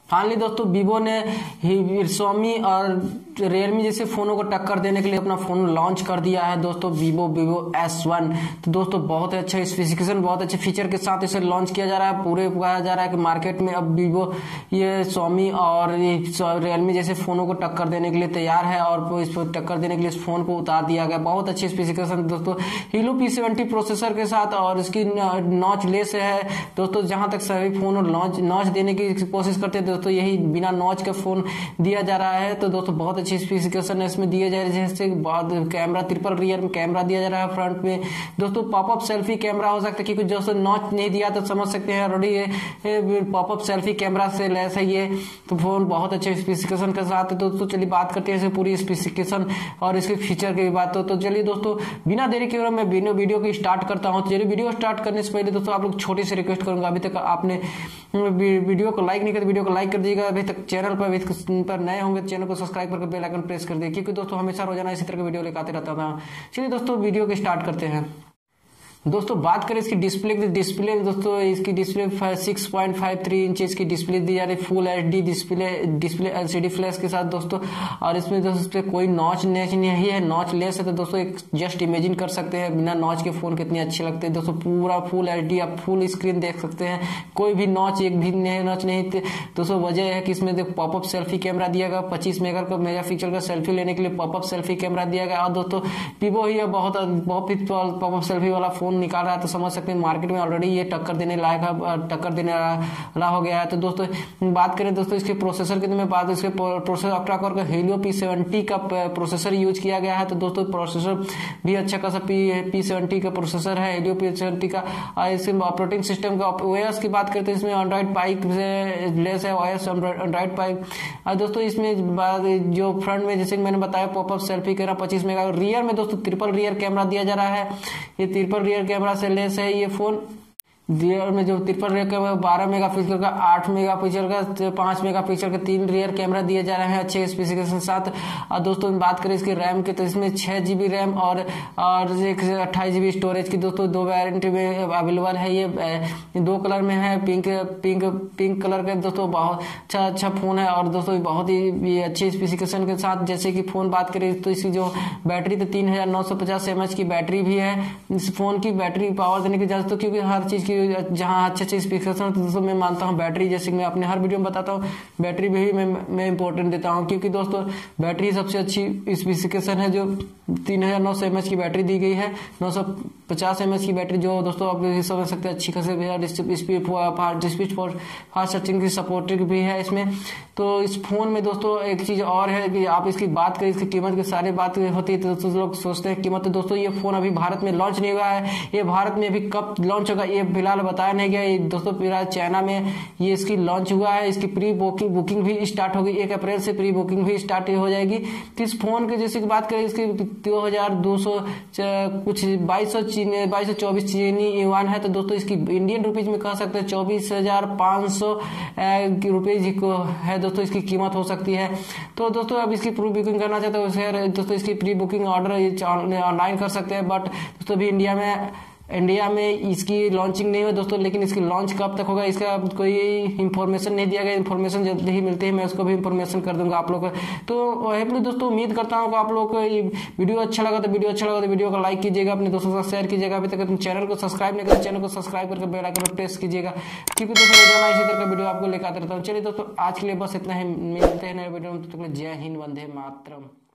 Finally दोस्तों Vivo ने Xiaomi और रियलमी जैसे फोनों को टक्कर देने के लिए अपना फोन लॉन्च कर दिया है दोस्तों, वीवो S1। तो दोस्तों बहुत अच्छा स्पेसिफिकेशन, बहुत अच्छे फीचर के साथ इसे लॉन्च किया जा रहा है। पूरे कहा जा रहा है कि मार्केट में अब वीवो ये Xiaomi और रियलमी जैसे फोनों को टक्कर देने के लिए तैयार है और इस पर टक्कर देने के लिए इस फोन को उतार दिया गया। बहुत अच्छे स्पेसिफिकेशन दोस्तों Helio P70 प्रोसेसर के साथ और इसकी नॉच लेस है दोस्तों। जहां तक सभी फोन नॉच देने की कोशिश करते हैं दोस्तों, यही बिना नॉच का फोन दिया जा रहा है। तो दोस्तों बहुत अच्छी स्पेसिफिकेशन है इसमें दिए जा रहे हैं, जैसे बाद कैमरा ट्रिपल रियर में कैमरा दिया जा रहा है। फ्रंट में दोस्तों पॉपअप सेल्फी कैमरा हो सकता है, क्योंकि दोस्तों नॉच नहीं दिया तो समझ सकते हैं ऑलरेडी ये पॉपअप सेल्फी कैमरा से लैस है ये। तो फोन बहुत अच्छे स्पेसिफिकेशन के साथ है दोस्तों। चलिए बात करते हैं पूरी स्पेसिफिकेशन और इसके फीचर की बात। तो चलिए दोस्तों बिना देरी के मैं वीडियो को स्टार्ट करता हूँ। चलिए वीडियो स्टार्ट करने से पहले दोस्तों आप लोग छोटी सी रिक्वेस्ट करूंगा, अभी तक आपने वीडियो को लाइक नहीं किया तो वीडियो को लाइक कर दीजिएगा। अभी तक चैनल पर नए होंगे तो चैनल को सब्सक्राइब करके बेल आइकन प्रेस कर दीजिए, क्योंकि दोस्तों हमेशा रोजाना इसी तरह के वीडियो लेकर आते रहता था। चलिए दोस्तों वीडियो को स्टार्ट करते हैं। दोस्तों बात करें इसकी डिस्प्ले दोस्तों इसकी डिस्प्ले 6.53 इंच की डिस्प्ले दी जा रही, full HD display LCD flash के साथ दोस्तों। और इसमें दोस्तों कोई नॉच नहीं है, नॉच लेस है। तो दोस्तों एक जस्ट इमेजिन कर सकते हैं बिना नॉच के फोन कितने अच्छे लगते हैं दोस्तों। पूरा फुल एचडी आप फुल स्क्रीन देख सकते हैं, कोई भी नॉच एक भी नॉच नहीं दोस्तों। वजह है कि इसमें पॉपअप सेल्फी कैमरा दिया गया, 25 मेगापिक्सल का सेल्फी लेने के लिए पॉपअप सेल्फी कैमरा दिया गया। और दोस्तों वीवो ही बहुत पॉपअप सेल्फी वाला फोन निकाल रहा है, तो समझ सकते हैं मार्केट में ऑलरेडी ये टक्कर देने वाला हो गया है। तो दोस्तों बात करें दोस्तों इसके प्रोसेसर की, तो मैं बात इसके प्रोसेसर ऑक्टा कोर का Helio P70 का प्रोसेसर यूज किया गया है। तो दोस्तों प्रोसेसर भी अच्छा खासा P70 का प्रोसेसर है, Helio P70 का। और इसके ऑपरेटिंग सिस्टम का OS की बात करते हैं, इसमें एंड्रॉइड पाई से लेस है OS एंड्रॉइड पाई। और दोस्तों इसमें जो फ्रंट में जैसे मैंने बताया popup selfie camera 25 mega, rear में दोस्तों ट्रिपल रियर कैमरा दिया जा रहा है। ये ट्रिपल रियर कैमरा से लेस है ये फोन। रियर में जो ट्रिपल रियर कैमरा 12 मेगापिक्सल का, 8 मेगापिक्सल का, 5 मेगापिक्सल का 3 रियर कैमरा दिए जा रहे हैं अच्छे स्पेसिफिकेशन साथ। और दोस्तों बात करें इसके रैम की, तो इसमें 6 GB रैम और 28 GB स्टोरेज की दोस्तों दो वेरिएंट में अवेलेबल है। ये दो कलर में है, पिंक कलर का दोस्तों। बहुत अच्छा फोन है और दोस्तों बहुत ही अच्छे स्पेसिफिकेशन के साथ। जैसे कि फोन बात करें तो इसकी जो बैटरी, तो 3950 mAh की बैटरी भी है। इस फोन की बैटरी पावर देने की इजाजत, तो क्योंकि हर चीज की जहां अच्छे स्पेसिफिकेशन तो दोस्तों मैं मानता हूं बैटरी, जैसे कि मैं अपने हर वीडियो में बताता हूं बैटरी भी मैं इंपॉर्टेंट देता हूं, क्योंकि दोस्तों बैटरी सबसे अच्छी स्पेसिफिकेशन है। जो 3900 mAh की बैटरी दी गई है, 950 mAh की बैटरी, जो दोस्तों आप समझ सकते हैं अच्छी खासी स्पीड फास्ट चार्जिंग की सपोर्टिव भी है इसमें। तो इस फोन में दोस्तों एक चीज और है कि आप इसकी बात करें, इसकी कीमत की सारी बात होती है तो दोस्तों लोग सोचते हैं कीमत। तो दोस्तों ये फोन अभी भारत में लॉन्च नहीं हुआ है, ये भारत में अभी कब लॉन्च होगा ये फिलहाल बताया नहीं गया दोस्तों। फिलहाल चाइना में ये इसकी लॉन्च हुआ है, इसकी प्री बुकिंग भी स्टार्ट होगी, 1 अप्रैल से प्री बुकिंग भी स्टार्ट हो जाएगी। इस फोन की जैसे की बात करें, इसकी 2200 कुछ 2224 चीनी युआन है। तो दोस्तों इसकी इंडियन रुपीज में कह सकते हैं 24,500 रुपीज है दोस्तों इसकी कीमत हो सकती है। तो दोस्तों अब इसकी प्री बुकिंग करना चाहते हो दोस्तों इसकी प्री बुकिंग ऑर्डर ऑनलाइन कर सकते हैं। बट दोस्तों अभी इंडिया में इसकी लॉन्चिंग नहीं हुई दोस्तों, लेकिन इसकी लॉन्च कब तक होगा इसका कोई इंफॉर्मेशन नहीं दिया गया। इंफॉर्मेशन जल्दी ही मिलती है, मैं उसको भी इंफॉर्मेशन कर दूंगा आप लोग को। तो हेल्पली दोस्तों उम्मीद करता हूँ कि आप लोग को ये वीडियो अच्छा लगा तो वीडियो को लाइक कीजिएगा, अपने दोस्तों के साथ शेयर कीजिएगा। अभी तक चैनल को सब्सक्राइब नहीं करें, चैनल को सब्सक्राइब करके बेल आइकन पर प्रेस कीजिएगा, क्योंकि दोस्तों रोजाना इसी तरह का वीडियो आपको लेकर आते रहता हूँ। चलिए दोस्तों आज के लिए बस इतना ही, मिलते हैं नए वीडियो में। तो जय हिंद, वंदे मातरम।